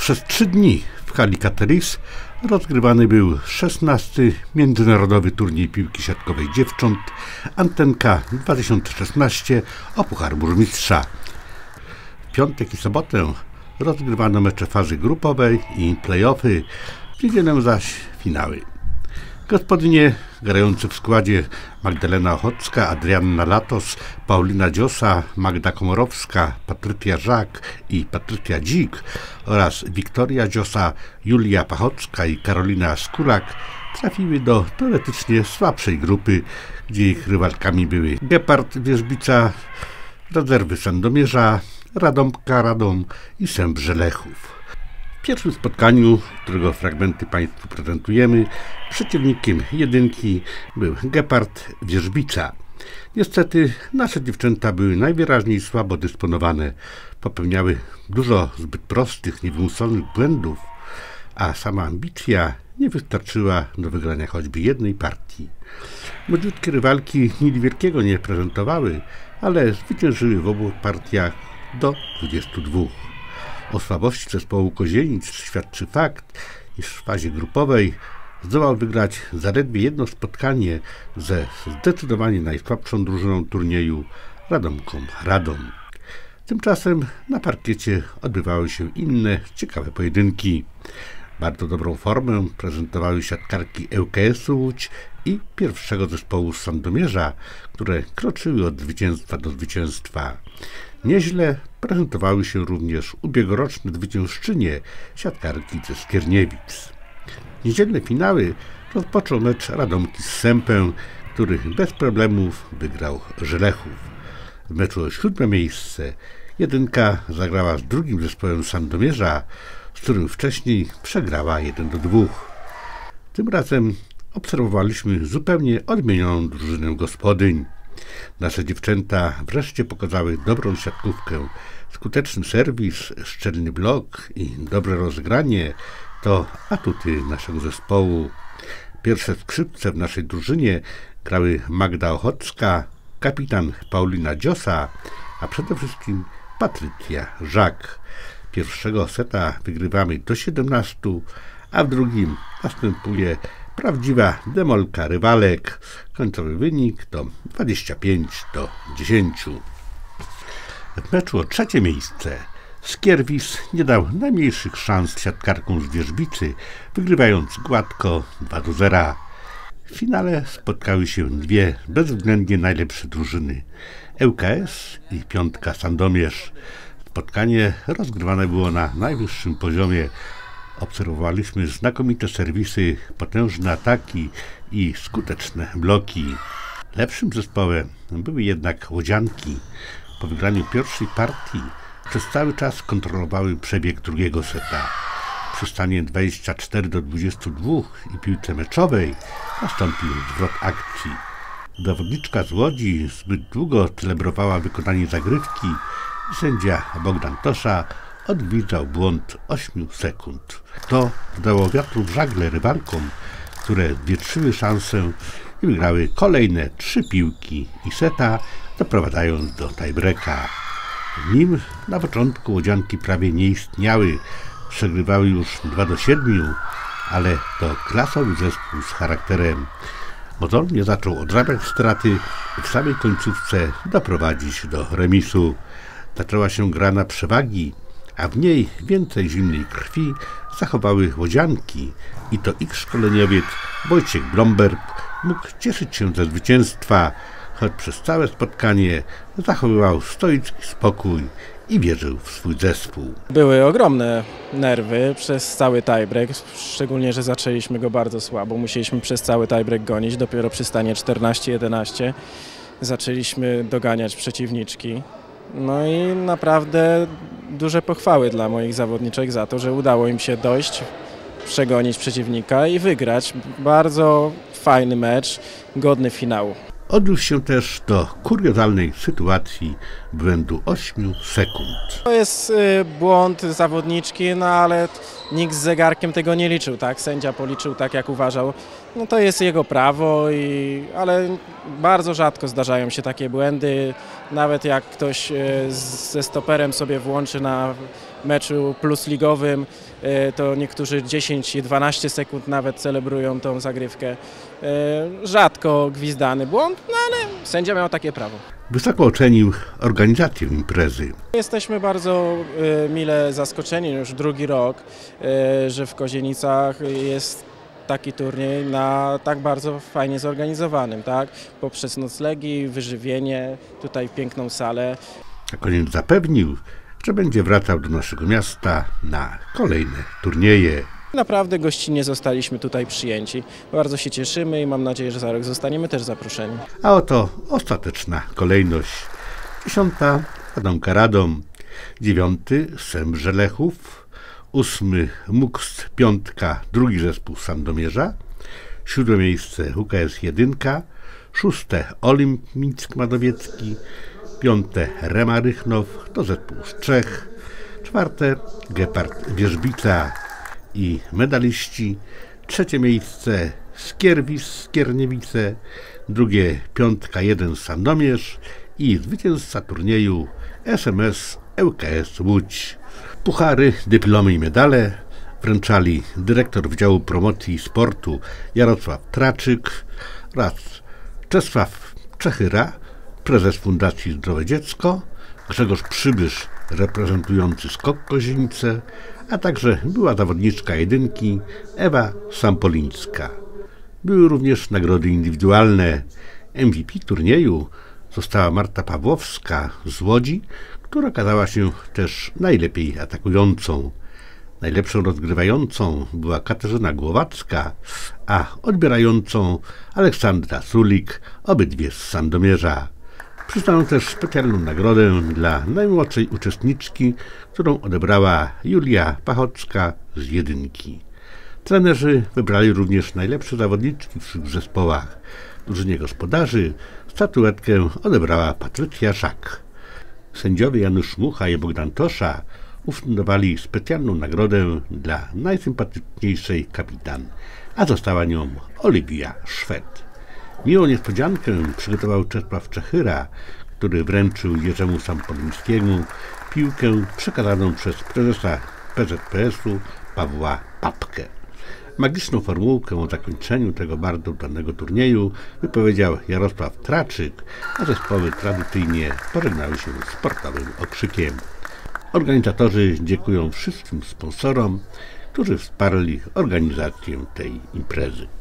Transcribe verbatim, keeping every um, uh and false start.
Przez trzy dni w hali Kateris rozgrywany był szesnasty Międzynarodowy Turniej Piłki Siatkowej Dziewcząt Antenka dwa tysiące szesnaście o Puchar Burmistrza. W piątek i sobotę rozgrywano mecze fazy grupowej i play-offy, w niedzielę zaś finały. Gospodynie grające w składzie Magdalena Ochocka, Adrianna Latos, Paulina Dziosa, Magda Komorowska, Patrycja Żak i Patrycja Dzik oraz Wiktoria Dziosa, Julia Pachocka i Karolina Skulak trafiły do teoretycznie słabszej grupy, gdzie ich rywalkami były Gepard Wierzbica, Rezerwy Sandomierza, Radomka Radom i Sębrze Lechów. W pierwszym spotkaniu, którego fragmenty Państwu prezentujemy, przeciwnikiem jedynki był Gepard Wierzbica. Niestety nasze dziewczęta były najwyraźniej słabo dysponowane, popełniały dużo zbyt prostych, niewymuszonych błędów, a sama ambicja nie wystarczyła do wygrania choćby jednej partii. Młodziutkie rywalki nic wielkiego nie prezentowały, ale zwyciężyły w obu partiach do dwudziestu dwóch. O słabości zespołu Kozienic świadczy fakt, iż w fazie grupowej zdołał wygrać zaledwie jedno spotkanie ze zdecydowanie najsłabszą drużyną turnieju, Radomką Radom. Tymczasem na parkiecie odbywały się inne ciekawe pojedynki. Bardzo dobrą formę prezentowały siatkarki L K S-u Łódź i pierwszego zespołu z Sandomierza, które kroczyły od zwycięstwa do zwycięstwa. Nieźle prezentowały się również ubiegłoroczne zwyciężczynie siatkarki ze Skierniewic. Niedzielne finały rozpoczął mecz Radomki z Sępem, który bez problemów wygrał Żelechów. W meczu o siódme miejsce jedynka zagrała z drugim zespołem Sandomierza, z którym wcześniej przegrała jeden do dwóch. Tym razem obserwowaliśmy zupełnie odmienioną drużynę gospodyń. Nasze dziewczęta wreszcie pokazały dobrą siatkówkę. Skuteczny serwis, szczelny blok i dobre rozegranie to atuty naszego zespołu. Pierwsze skrzypce w naszej drużynie grały Magda Ochocka, kapitan Paulina Dziosa, a przede wszystkim Patrycja Żak. Pierwszego seta wygrywamy do siedemnastu, a w drugim następuje prawdziwa demolka rywalek. Końcowy wynik to dwadzieścia pięć do dziesięciu. W meczu o trzecie miejsce Skierwis nie dał najmniejszych szans siatkarkom z Wierzbicy, wygrywając gładko dwa do zera. W finale spotkały się dwie bezwzględnie najlepsze drużyny, L K S i piątka Sandomierz. Spotkanie rozgrywane było na najwyższym poziomie. Obserwowaliśmy znakomite serwisy, potężne ataki i skuteczne bloki. Lepszym zespołem były jednak łodzianki. Po wygraniu pierwszej partii przez cały czas kontrolowały przebieg drugiego seta. Przy stanie dwudziestu czterech do dwudziestu dwóch i piłce meczowej nastąpił zwrot akcji. Zawodniczka z Łodzi zbyt długo celebrowała wykonanie zagrywki i sędzia Bogdan Tosza odwiedzał błąd ośmiu sekund. To dało wiatru w żagle rywalkom, które zwietrzyły szansę i wygrały kolejne trzy piłki i seta, doprowadzając do tiebreaka. W nim na początku łodzianki prawie nie istniały, przegrywały już dwa do siedmiu, ale to klasowy zespół z charakterem. Mozolnie zaczął odrabiać straty i w samej końcówce doprowadzić do remisu. Zaczęła się gra na przewagi, a w niej więcej zimnej krwi zachowały łodzianki i to ich szkoleniowiec Wojciech Blomberg mógł cieszyć się ze zwycięstwa, choć przez całe spotkanie zachowywał stoicki spokój i wierzył w swój zespół. Były ogromne nerwy przez cały tiebreak, szczególnie, że zaczęliśmy go bardzo słabo. Musieliśmy przez cały tiebreak gonić, dopiero przy stanie czternaście jedenaście zaczęliśmy doganiać przeciwniczki. No i naprawdę duże pochwały dla moich zawodniczek za to, że udało im się dojść, przegonić przeciwnika i wygrać. Bardzo fajny mecz, godny finału. Odniósł się też do kuriozalnej sytuacji błędu ośmiu sekund. To jest y, błąd zawodniczki, no ale nikt z zegarkiem tego nie liczył, tak? Sędzia policzył tak, jak uważał. No to jest jego prawo, i, ale bardzo rzadko zdarzają się takie błędy. Nawet jak ktoś y, ze stoperem sobie włączy na meczu plusligowym, to niektórzy dziesięć dwanaście sekund nawet celebrują tą zagrywkę. Rzadko gwizdany błąd, no ale sędzia miał takie prawo. Wysoko ocenił organizację imprezy. Jesteśmy bardzo mile zaskoczeni już drugi rok, że w Kozienicach jest taki turniej na tak bardzo fajnie zorganizowanym, tak? Poprzez noclegi, wyżywienie, tutaj piękną salę. Na koniec zapewnił, że będzie wracał do naszego miasta na kolejne turnieje. Naprawdę gościnnie zostaliśmy tutaj przyjęci. Bardzo się cieszymy i mam nadzieję, że za rok zostaniemy też zaproszeni. A oto ostateczna kolejność. Dziesiąta Radomka Radom, dziewiąty Sębrze Lechów, ósmy Muxt Piątka, drugi zespół Sandomierza, siódme miejsce U K S jedynka, szóste Olimp Mińsk Mazowiecki, piąte Rema Rychnow, to zespół z Czech, czwarte Gepard Wierzbica i medaliści, trzecie miejsce Skierwis Skierniewice, drugie Piątka jeden Sandomierz i zwycięzca turnieju S M S L K S Łódź. Puchary, dyplomy i medale wręczali dyrektor Wydziału Promocji i Sportu Jarosław Traczyk oraz Czesław Czechyra, prezes Fundacji Zdrowe Dziecko, Grzegorz Przybysz reprezentujący Skok Kozienice, a także była zawodniczka jedynki Ewa Sampolińska. Były również nagrody indywidualne. M V P turnieju została Marta Pawłowska z Łodzi, która okazała się też najlepiej atakującą. Najlepszą rozgrywającą była Katarzyna Głowacka, a odbierającą Aleksandra Sulik, obydwie z Sandomierza. Przyznano też specjalną nagrodę dla najmłodszej uczestniczki, którą odebrała Julia Pachocka z jedynki. Trenerzy wybrali również najlepsze zawodniczki w swych zespołach. W drużynie gospodarzy statuetkę odebrała Patrycja Szak. Sędziowie Janusz Mucha i Bogdan Tosza ufundowali specjalną nagrodę dla najsympatyczniejszej kapitan, a została nią Oliwia Szwed. Miłą niespodziankę przygotował Czesław Czechyra, który wręczył Jerzemu Sampolińskiemu piłkę przekazaną przez prezesa P Z P S-u Pawła Papkę. Magiczną formułkę o zakończeniu tego bardzo udanego turnieju wypowiedział Jarosław Traczyk, a zespoły tradycyjnie pożegnały się sportowym okrzykiem. Organizatorzy dziękują wszystkim sponsorom, którzy wsparli organizację tej imprezy.